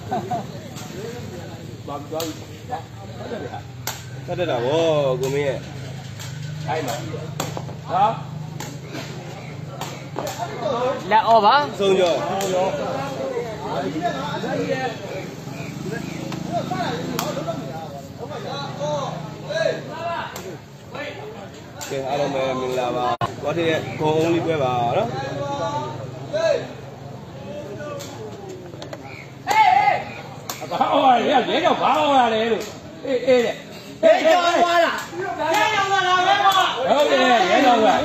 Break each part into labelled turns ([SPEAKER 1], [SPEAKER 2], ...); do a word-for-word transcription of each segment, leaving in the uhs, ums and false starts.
[SPEAKER 1] ဘာပြောလဲတတ်တာဗောကိုမင်းရဲ့အဲ့မှာဟာ
[SPEAKER 2] လက်အော်ပါ
[SPEAKER 1] ဆုံးကြောကဲအားလုံးပဲမင်္ဂလာပါဘာတည်းရဲ့ဂုံအောင်လေးပွဲပါနော်
[SPEAKER 3] ဘာဟောရလဲရဲကြောင့်ဘာဟောရလဲလို့အေးအေးတဲ့
[SPEAKER 2] ရဲကြောင့်ဟောလားရဲကြောင့်လာပဲကွာ
[SPEAKER 3] ဟုတ်တယ်ရဲကြောင့်က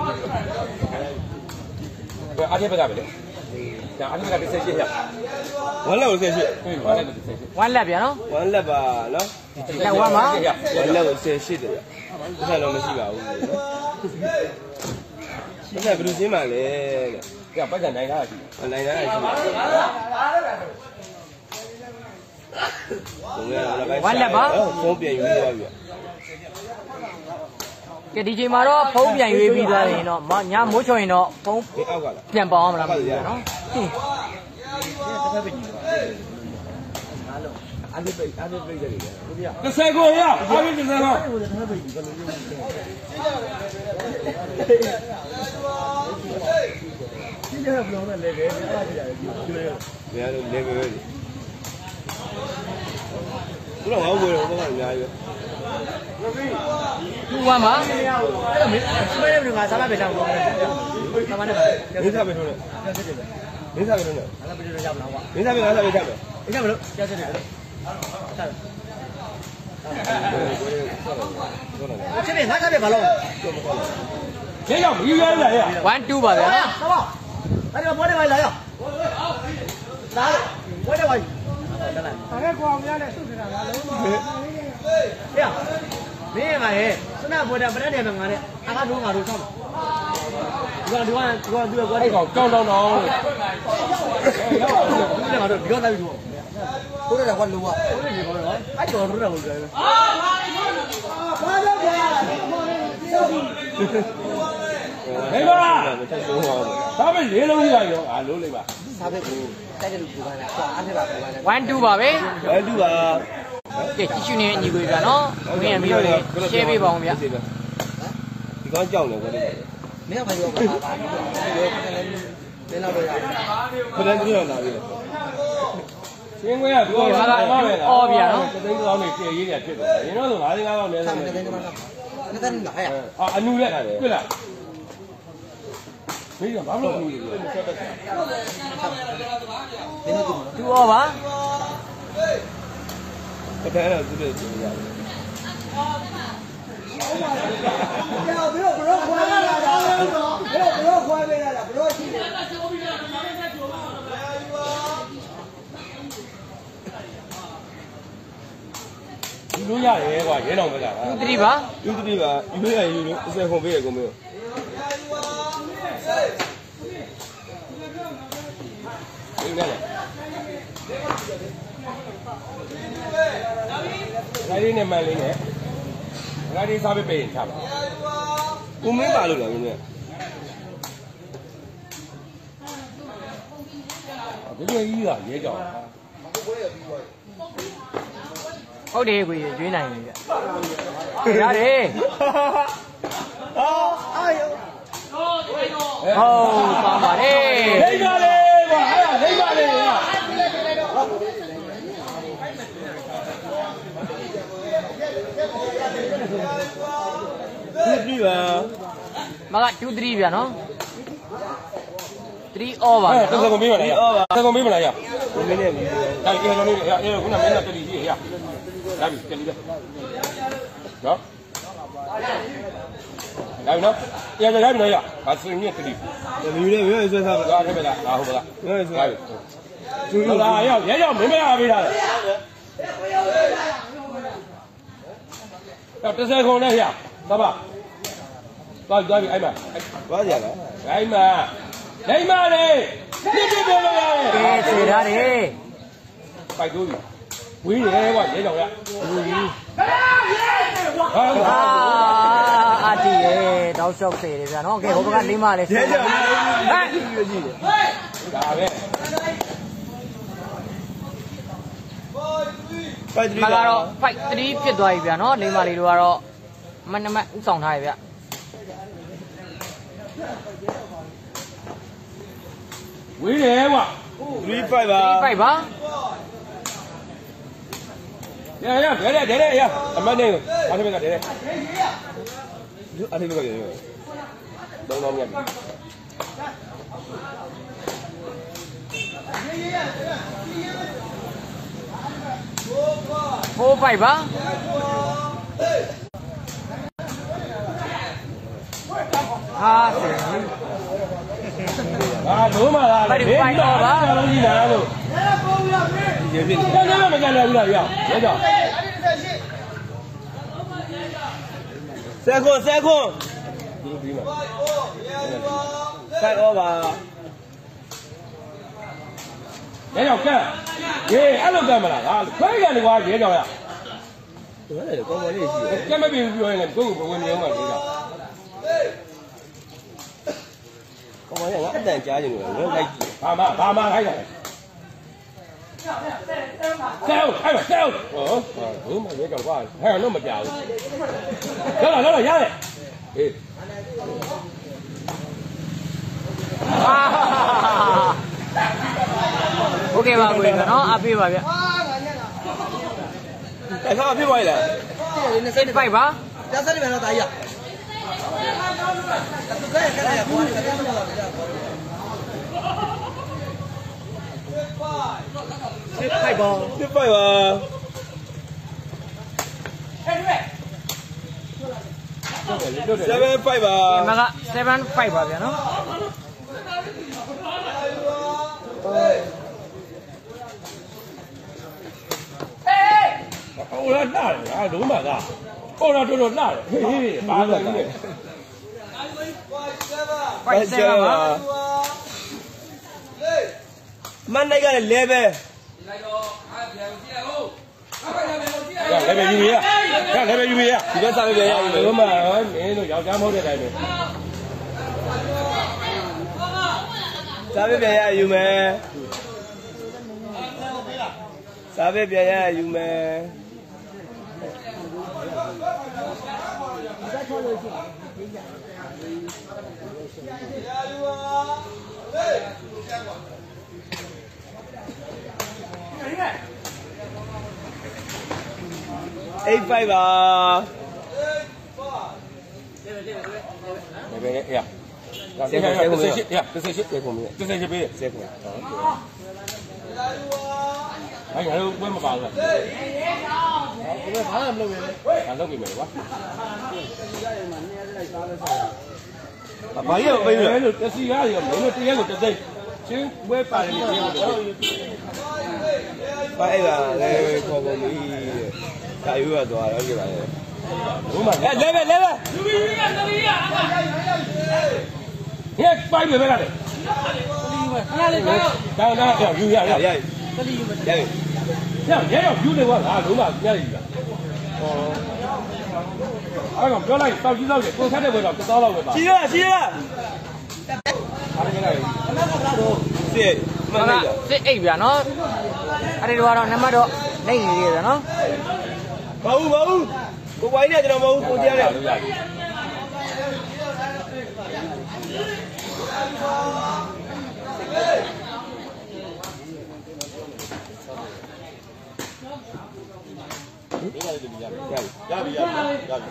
[SPEAKER 3] အားသေးပဲကပဲလေဒါအားသေးပဲကတစ်ဆက်ရှင်းရ
[SPEAKER 1] ဝမ်းလက်ကိုဆက်ရှင်း
[SPEAKER 3] ဝမ်းလက်ကိုတစ်ဆက်ရှင်း
[SPEAKER 2] ဝမ်းလက်ဗျာနော်
[SPEAKER 1] ဝမ်းလက်ပါနော်
[SPEAKER 2] လက်ဝမ်းပါ
[SPEAKER 1] ဝမ်းလက်ကိုဆက်ရှင်းတယ်ဗျအဲ့ဒါတော့မရှိပါဘူးနော်အဲ့ဒါဘယ်လိုရှင်းမှလဲတဲ့
[SPEAKER 3] ကပတ်စံနိုင်တာရှိ
[SPEAKER 1] နိုင်တာရှိ
[SPEAKER 2] ဝမ်းလက်ပါ
[SPEAKER 1] ဖုန်းပြန်ယူသွားပြီ
[SPEAKER 2] ကဲဒီချိန်မှာတော့ဖုန်းပြန်ရွေးပြီးသွားရင်တော့ညမိုးချော်ရင်တော့ဖုန်းပြန်ပေါအောင်မလားမသိဘူးနော်
[SPEAKER 1] အားလေးပိတ်အားလေးပိတ်တယ်လေဟုတ်ပြ
[SPEAKER 3] တစ်ဆယ်ကိုရအားလေးတစ်ဆယ်ကို
[SPEAKER 1] ဒီကြဘလုံးနဲ့လေလေအားကြရတယ်ကျွေးရတယ်လေလေပဲလေဘုရားဟောဝယ်တော့ဘာမှအများကြီး
[SPEAKER 2] သူ့ဝမ်းပါ
[SPEAKER 1] အဲ့ဒါမင်းစမဲနေငါစားလာပဲတောင်းတော့သမားနဲ့မင်းစားပဲထိုးတယ်မင်းစားပဲထိုးတယ်ငါလည်းပဲရမလားကွာမင်းစားပဲငါစားပဲချက်ပဲအချက်မလို့ကြားချက်တယ်ဆက်ချက်နေငါစားပဲဘာလို့
[SPEAKER 3] ရဲကြောင့်မယူရလားရဲ
[SPEAKER 2] one two ပါဗျာ
[SPEAKER 1] နော်အဲ့ဒါဘောနေပါလာရောလာဘောနေပါဒါလည်းကွာမရနဲ့စုနေတာငါလုံးပါဟေးမင်းငါရဲ့စနဘောတဲ့ပရက်တယ်မှာငါနဲ့အားကားတော့ငါတို့ဆောက်ဒီကဒီကဒီကဒီက
[SPEAKER 3] အဲ့ကောင်တောင်းတောင်းတောင်းလို့
[SPEAKER 1] ဒီကငါတို့ဒီကစားပြီးတော့ဘုရားကလောကဘုရားကလောအဲ့ကျော်ရတော့ဟုတ်တယ်အာဘာလို့လဲ
[SPEAKER 3] ဟေးပါဒါပဲလေးလုံးရရောအားလို့လိုက်ပါ
[SPEAKER 1] စားပဲကိုတိုက်တယ်လို့ပြောတာကွာအားထက်ပါပြောတာ
[SPEAKER 2] one two ပါပဲ
[SPEAKER 1] one two ပါ
[SPEAKER 2] ကဲကြည့်ရှုနေညီကိုဗျာနော်မင်းရပြီးတော့လေ share ပေးပါအောင်ဗျာ
[SPEAKER 1] ဒီကောင်းကြောက်နေကွာမင်းကဘာပြောပါလဲဘယ်လောက်တော့ရခဏတူရလာပြီ
[SPEAKER 3] ရှင်းခွင့်ကပြောတာပါပဲလား
[SPEAKER 2] အော်ဗျာနော်
[SPEAKER 3] တသိန်းကောင်းနေတည်ရေးရဖြစ်တယ်ရင်တော့ဆိုငါးသိန်းကောင်းနေတယ်ဆို
[SPEAKER 1] တသိန်းကောင်းနှစ်သိန်းလားဟဲ့
[SPEAKER 3] အာအနူလက်တွေ့လားမင်းကဘာလို့အနူလဲ
[SPEAKER 1] မင်းတို့
[SPEAKER 2] သူဩပါ
[SPEAKER 1] တကယ်တော့သူတို့ကြည့်ရတယ်ကြောက်ပြီးတော့ဘရောခွာလာတာဘရောဘရောခွာပေးလာတာဘရောရှိတယ်
[SPEAKER 3] ယူလို့ရတယ်ကွာရဲတော်ဘက်က
[SPEAKER 2] သူတတိပါ
[SPEAKER 1] သူတတိပါယူလို့ရယူလို့အစခုံပေးရကုန်မျိုးဒီကနေ့
[SPEAKER 3] ငါလေးနဲ့မန်လေးနဲ့ငါလေးစားပေးပေးရင်ထားပါ
[SPEAKER 1] ဦးမင်းပါလို့လားမင်းက
[SPEAKER 3] ဒီလိုကြီးကရဲကြောင်
[SPEAKER 2] ဟုတ်တယ်ကိုရွေးနိုင်ပြီဗျရတယ်
[SPEAKER 1] ဟာအာယော
[SPEAKER 2] ဟုတ်ပါပါတယ်
[SPEAKER 3] လိမ့်ပါလေကွာအဲ့ဒါလိမ့်ပါလေကွာ
[SPEAKER 1] ဒီပါ
[SPEAKER 2] မကtwo threeဗျာနော်three all ပါ
[SPEAKER 3] အဲ့ဒါစကုံပေးမလားရစကုံပေးမလားရ
[SPEAKER 1] ကိုမင်းနဲ့ပြီးတယ်
[SPEAKER 3] ဒါကျေလုံးလေးရရခုနမင်းကတတိကြီးရဒါပြီတတိပဲနော်ဒါပြီနော်ရရရပြီနော်ရငါစင်မြင့်တတိ
[SPEAKER 1] မယူနဲ့မင်းဆွဲစားပါ
[SPEAKER 3] ဒါထဲပဲလားငါဟုတ်ပါလား
[SPEAKER 1] မင်းဆွဲပြီ
[SPEAKER 3] သူလာရောက်ရဲရောက်မင်းမရပေးတာလေတော့တစ်စက်ခုံနဲ့ရသဘာသွားသွားပြီအဲ့မှာ
[SPEAKER 1] သွားကြလား
[SPEAKER 3] အဲ့မှာလိမ့်ပါလေပြစ်ပြပြောလို့ရတယ်
[SPEAKER 2] ကဲစေထားတယ်
[SPEAKER 3] ပိုက်တိုးပြီဝေးတယ်ကွာရဲကြောင်ရ
[SPEAKER 2] လူကြီး
[SPEAKER 3] ဟာ
[SPEAKER 2] အာတီးရဲ့တောက်လျှောက်စေတယ်ဗျာနော်ကဲဟိုဘက်ကလိမ့်ပါလေ
[SPEAKER 1] ရဲကြောင်ဟမ်ကြည့်ကြည့်
[SPEAKER 3] ဒါပဲ
[SPEAKER 1] five three
[SPEAKER 2] မကတော့ five three ဖြစ်သွားပြီဗျာနော်လိမ္မာလီတို့ကတော့မနမဥဆောင်ထားရဗျ
[SPEAKER 3] ဝေးတယ်ကွာ
[SPEAKER 1] three five ပါ
[SPEAKER 2] three five ပါ
[SPEAKER 3] ရရဒဲဒဲဒဲဒဲရအမနဲ့အားသမီးကဒဲဒဲအားသမီးကဒဲဒဲတော့တော့မြတ်
[SPEAKER 2] four five ပါ ဟာဆယ်
[SPEAKER 3] ဟာလုံးမလားလုံးကြီးလားလို့ဒီပြင်းတယ်ကျန်မကျန်လည်းဘူးလားရရကြ
[SPEAKER 1] second second
[SPEAKER 3] ဒီလိုပြီးမှာ
[SPEAKER 1] five over
[SPEAKER 3] ရဲကြောက်ကဲရေအဲ့လိုကဲမလားဟာခွဲကန်ကွာရဲကြောက်ရ
[SPEAKER 1] ဟုတ်တယ်ကောင်းပါလေးရှိတယ်
[SPEAKER 3] ကဲမပြေဘူးပြောရင်လည်းကိုယ့်ကိုဘဝင်နေအောင်ပါလေးက
[SPEAKER 1] ကောင်းပါလေးငါအတန်ကြားနေလို့ငါလိုက်ကြည့်
[SPEAKER 3] ဘာမှဘာမှခိုင်းတယ်ဆဲအဲ့မဆဲဟောဘုံမရဲကြောက်ကွာဟဲ့တော့မကြောက်ဘူးလာလာလာရတယ်ဟေး
[SPEAKER 2] ဟာโอเคပါကိုရနော်အပေးပါဗျ
[SPEAKER 1] အဲ့ဒါဖြစ်သွားပြီလား
[SPEAKER 2] eight five ပါ
[SPEAKER 1] ကျစားနေမယ်တော့တာကြီးရသူကရခက်ရပွားနေတယ် six five ပါ six five ပါ seven five ပါ
[SPEAKER 2] မက seven five ပါဗျာနော်
[SPEAKER 3] ဟိုလာတာလေဟာလုံးမကဟိုလာတော်တော်လာတယ်ဟေးဟေးပါလာတယ်
[SPEAKER 2] five seven ပါ
[SPEAKER 1] မန်နိုင်ကလည်း level
[SPEAKER 3] ရလည်းပဲယူရရလည်းပဲယူရ
[SPEAKER 1] ဒီဘက်စားပဲပြန်ရပြီ
[SPEAKER 3] လုံးမနင်းတို့ယောက်ျားမဟုတ်တဲ့တိုင်းပဲ
[SPEAKER 1] စားပဲပြန်ရယူမယ်စားပဲပြန်ရယူမယ် eight five ပါ
[SPEAKER 3] လည်းပဲရရဆက်ဆက်ဆက်ဆက်ရဆက်ဆက်ဆက်ကုန်ပြီဆက်ဆက်ပေးဆက်ကုန်အဲ့ငါတို့ဘယ်မှာပါလဲဘယ်မှာဘာမှမလုပ်ရဘူးငါလုပ်ပြီမယ်ကွာ
[SPEAKER 1] ဘာကြီးမပေးဘူး
[SPEAKER 3] လဲလို့တစီကားရောမင်းတို့တရက်ကိုတသိချင်းဝဲပါတယ်တရက်ကို
[SPEAKER 1] ဘာအဲ့ဒါလည်းခေါ်ကုန်ပြီတာယူရသွားတော့ကြည့်ပါလေ
[SPEAKER 3] ဘုံမှာ
[SPEAKER 1] အဲ level level
[SPEAKER 3] ဟဲ့ပိုက်ပဲပဲလားလေတောင်းတောင်းယူရရ
[SPEAKER 1] ရ
[SPEAKER 3] ရ
[SPEAKER 1] ရရရ
[SPEAKER 3] ညညရောက်ယူနေကွာငါလုံးမညရည်ပါဟောအဲ့ကောင်ပြောလိုက်တောက်ကြီးတောက်တယ်ကိုဆက်တဲ့ဘက်တော့တစ်သောလောက်ပဲပါ
[SPEAKER 1] ရှိရရှိရ
[SPEAKER 3] အားရလိုက်
[SPEAKER 1] စစ်မ
[SPEAKER 2] မ
[SPEAKER 1] န်
[SPEAKER 2] က
[SPEAKER 1] နိုင်
[SPEAKER 2] six eight ဗျာနော်အဲ့ဒီတော့နံပါတ်တော့နိုင်နေသေးတယ်နော်
[SPEAKER 1] မဟုတ်မဟုတ်ကိုဝိုင်းနဲ့ကျွန်တော်မဟုတ်ကိုကြားတယ်
[SPEAKER 3] ရပြီရပြီရပြီရပြီရပြီ
[SPEAKER 2] ဟွန်း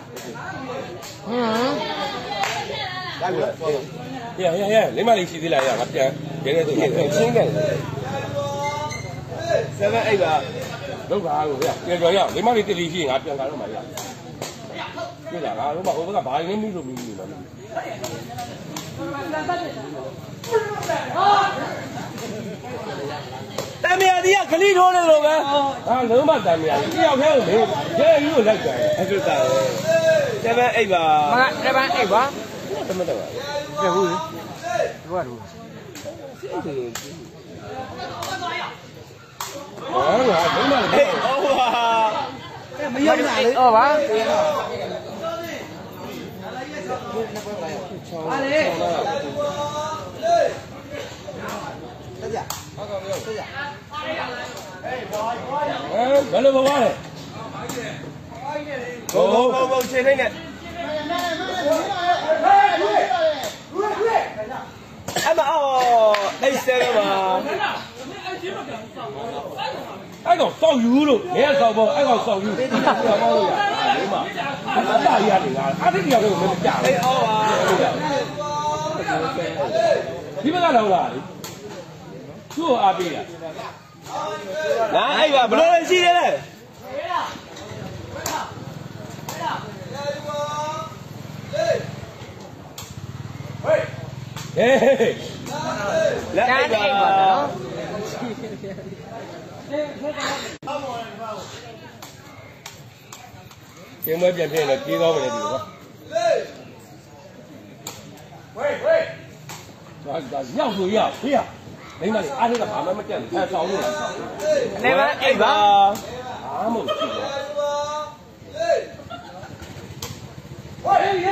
[SPEAKER 3] ရရရလိမ္မာလေးရှိသေးလားရငါပြန်ရဲရဲဆိုချင်းတယ်
[SPEAKER 1] seven eight ပါ
[SPEAKER 3] လောက်ပါကိုရပြန်ကြော်ရလိမ္မာလေးတလီရှိရင်ငါပြန်လာတော့မှရပြည့်လားငါလုံးမဟိုဘက်ကဘာရင်းမိလို့မိမိလို့
[SPEAKER 1] တမယာဒီကဂလိထိုးနေလို့ပဲ
[SPEAKER 3] ဟာလုံးမတန်မြာတယောက်တည်းကိုရဲယူကိုလိုက်ကြတယ်
[SPEAKER 1] အဲ့ဒါတာseven eight ပါ
[SPEAKER 2] မက seven eight ပါ
[SPEAKER 1] တမတော့ပါ
[SPEAKER 2] ပြဘူးလေဒီကတော့
[SPEAKER 3] ဟောငါလုံးမလေး
[SPEAKER 1] ဟေးဟောပါမရဘူးလေ
[SPEAKER 2] ဟောပါ
[SPEAKER 1] ဟာလေတက်ကြဟုတ်ကောဟုတ်ကြ
[SPEAKER 3] ဘယ်လိုဘဝလဲ
[SPEAKER 1] ဘုံဘုံဘုံဘုံချိန်နေအမအော်အိတ်ဆဲမှာ
[SPEAKER 3] အဲ့ကောင်စောက်ယူလို့ရဲစောက်ပေါ့အဲ့ကောင်စောက်ယူစောက်ပေါ့လို့ရဒီမှာအတားရတယ်ငါအတိတ်ရောက်တော့မကြဘူးအေးအော်ပါဒီဘက်ကတော့လားသူ့ကိုအားပေးတာ
[SPEAKER 1] နားအဲ့ပါဘလို့ရှိတယ်လဲ
[SPEAKER 3] ဟေး
[SPEAKER 2] လက်အိတ်ပါနော်
[SPEAKER 3] ကျင်းမပြန်ပြင်းတော့ပြေးသွားမယ်ဒီလိုဝေးဝေးဒါဒါရောက်လို့ရဖေးရမိမလေးအားလေးကဘာမှမကြက်ဘူးအဲဆောင်းလို့
[SPEAKER 2] အနေမအိတ်ပါ
[SPEAKER 3] အားမဟုတ်ဘူးဟေးဝေးဟေးဟေး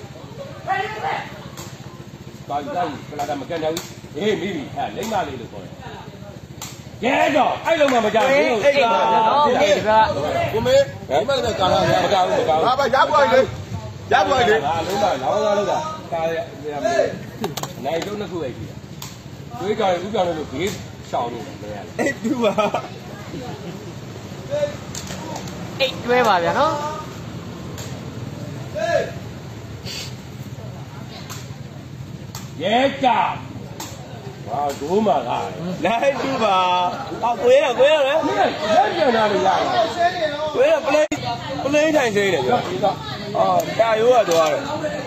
[SPEAKER 3] ဘာကြီးကလာတာမကန်ကြဘူးဟေးမိပြီအဲလိမ့်မလေးလို့ခေါ်တယ်ရဲတော့အဲ့လုံးမှမကြောက်ဘူး
[SPEAKER 2] အိတ်ပါနော်ဒီက
[SPEAKER 1] ကိုမေဒီမှာလည်းကာလာမကောင်းဘူးမကောင်းဘူးဟာပါရပွားလေရပွားလေ
[SPEAKER 3] ဟာလုံးမလောင်းလာလို့ကကာရနိုင်တော့နှစ်ခုအိတ်ကြီးတွေးကြရဥပြောင်းလို့ဘေးရှောင်းနေတယ်မရလေ
[SPEAKER 1] အေးတူပါ
[SPEAKER 2] အိတ်တွဲပါဗျာနော်
[SPEAKER 3] ရဲကြဟာဒိုးမှာက
[SPEAKER 1] လိုက်တူပါအော်ကိုရကိုရလေ
[SPEAKER 3] လက်ပြန်လာလို့ရတယ်
[SPEAKER 1] ကိုရပလေးပလေးထိုင်သေးတယ်ဗျအော်တာရိုးကတော့ရတယ်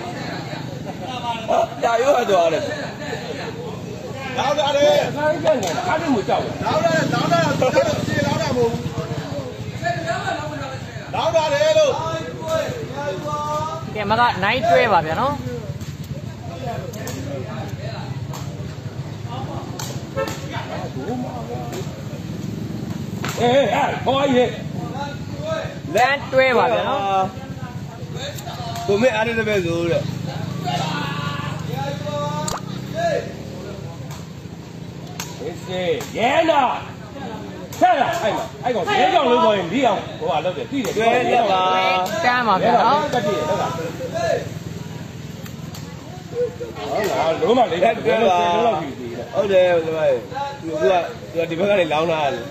[SPEAKER 1] တာရိုးကတော့ရတယ်လောက်တာလေ
[SPEAKER 3] ခိုင်းကြတယ်အားလုံးမကြောက်
[SPEAKER 1] လောက်တာလောက်တာပြေလောက်တာမဟုတ်ဘူးလောက်တာလေလို့
[SPEAKER 2] ကဲမကနိုင်တွဲပါဗျာနော်
[SPEAKER 3] အေးအဲ့ဟောရေး
[SPEAKER 2] လမ်းတွဲပါဗျာနော်
[SPEAKER 1] ကိုမေအားရတဲ့ပဲဆိုတဲ့
[SPEAKER 3] အေးစေးရဲနာဆက်လာအဲ့မှာအဲ့ကောင်ရဲကြောင်လို့ဆိုရင်ဒီအောင်ဟိုကလောက်တယ်သိတယ်
[SPEAKER 1] တွဲလက်ပါ
[SPEAKER 2] တန်းပါဗျာနော်
[SPEAKER 3] တက်တယ်ဟုတ်လားဟာလုံးမလေးတက်တယ်လောက်ပြီဒီ
[SPEAKER 1] ဟုတ်တယ်ဒီမှာသူကသူကဒီဘက်ကနေလောင်းလာတယ်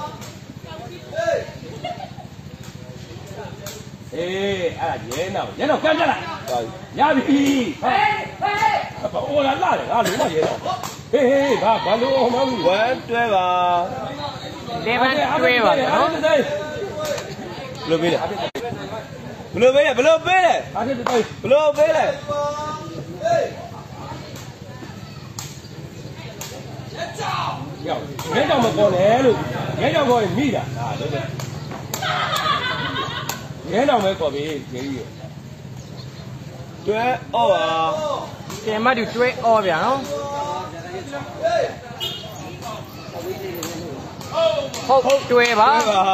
[SPEAKER 3] အေးအဲ့ဒါရဲနောက်ရဲနောက်ကမ်းကြလားရပြီဟဲ့ဟဲ့ဘာလာလာလေငါလုံးမရဲတော့ဟေးဟေးဘာဘာလို့အောင်မလို့
[SPEAKER 1] ဝမ်းတွဲပါ
[SPEAKER 2] လေဘန်တွဲပါနော်
[SPEAKER 1] ဘလို့ပေးတယ်ဘလို့ပေးတယ်ဘလို့ပေးတယ်
[SPEAKER 3] အားဖြစ်တယ်
[SPEAKER 1] ဘလို့ပေးတယ်
[SPEAKER 3] ရောက်ရဲကြောင်မပေါ်နဲ့လို့ရဲကြောင်ပေါ်ရင်မိတာဒါလို့ပဲရဲကြောင်ပဲပေါ်ပြီဂျေကြီး
[SPEAKER 1] တွဲအော်ပါ
[SPEAKER 2] ကဲမတူတွဲအော်ဗျာနော်ဟုတ်ဟုတ်တွဲပါ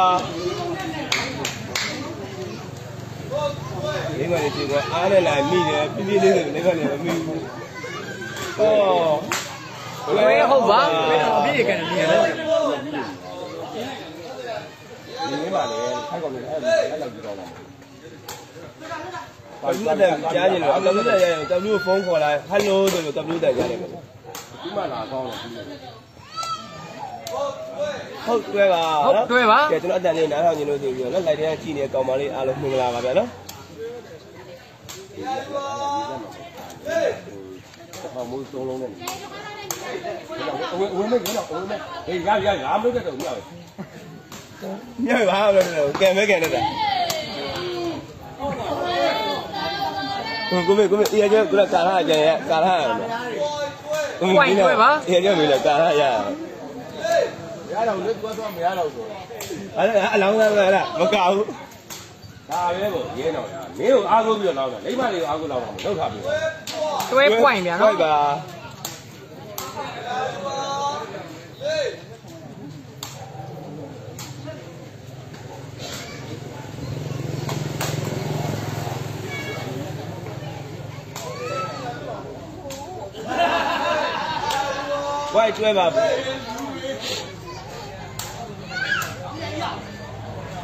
[SPEAKER 1] ဒီမှာနေကြည့်ကွာအားနဲ့လာမိတယ်ပြပြလေးတွေလည်းကလည်းမမိဘူးအော်
[SPEAKER 2] တွဲဟုတ်ပါအပြည့်ကန်နေရတယ်
[SPEAKER 3] ဒီနေ့ပါလေခိုက်ကောင်လေးအဲ့အဲ့လောက်ကြည့်တော့လား
[SPEAKER 1] ဘာလို့လဲကြားနေလို့တပလူတက်ရရင်တပလူဖုန်းခေါ်လိုက်ဟယ်လိုဆိုလို့တပလူတက်ရတယ်မယ်
[SPEAKER 3] ဒီမှာလာကောင်းတယ်
[SPEAKER 1] ဟုတ်တွဲပါ
[SPEAKER 2] ဟုတ်တွဲပါ
[SPEAKER 1] ကဲကျွန်တော်အတန်လေးနားထောင်နေလို့ဆိုပြီးတော့နော်လိုက်တဲ့ကြည့်နေတဲ့ကောင်မလေးအားလုံးမင်္ဂလာပါဗျာနော်
[SPEAKER 3] ဟေးမိုးသုံးလုံးနဲ့ဝင်းဝင်းမဲ့ကတော့ဝင်းမဲ့ဟေးရရငါမလုပ်တဲ့တော့ညောက်
[SPEAKER 1] ညောက်ပါလို့ကဲမဲကဲနေတာကိုမေကိုမေအေးကျကကာလာကျန်ရကာလာ
[SPEAKER 2] ကိုဝိုင်းတွဲပါ
[SPEAKER 1] အေးကျမေလည်းကာလာရ
[SPEAKER 3] ရတော့လက်သွားသွားမရတော့ဆို
[SPEAKER 1] အဲ့အလောင်းသားပဲလားမကောက်ဘူး
[SPEAKER 3] ဒါပဲကိုရင်းတော့ရမင်းကိုအားကိုးပြီးတော့လောက်တာလိမ့်မလေးကိုအားကိုးလောက်တာမလုပ်ထားဘူး
[SPEAKER 2] တွဲပွိုင်ဗျာနော်
[SPEAKER 1] ဟုတ်ပါဝိုက်တွဲပါ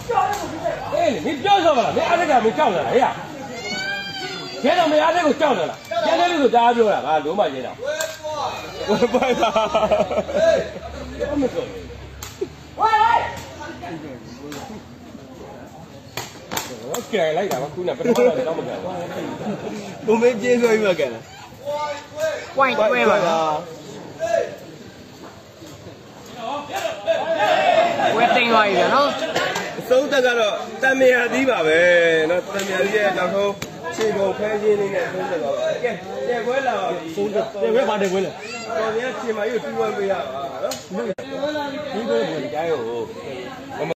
[SPEAKER 3] 哎，你不要说了，你阿这个没叫了，哎呀，现在没阿这个叫了了，现在就是大家ပြော了，啊，罗马先生，
[SPEAKER 1] 我不爱他。
[SPEAKER 3] 我没说。喂喂。我改来的，我姑娘不他妈的，怎么改？
[SPEAKER 1] 我没接受一个改了。
[SPEAKER 2] 怪怪吧？我定位嘅နော်
[SPEAKER 1] 收得ကတော့တန်မြာသီးပါပဲเนาะတန်မြာသီးရဲ့နောက်ဆုံးခြေပုံဖဲချင်းလေးနဲ့သုံးသက်တော့ပါကဲတဲ့ခွဲလာပါသုံးသက်တဲ့ခွဲပါတယ်ခွဲလဲတော်များခြေမကြီးကိုတူဝမ်းပေးရပါเนาะဒီလိုဒီလိုကြားရော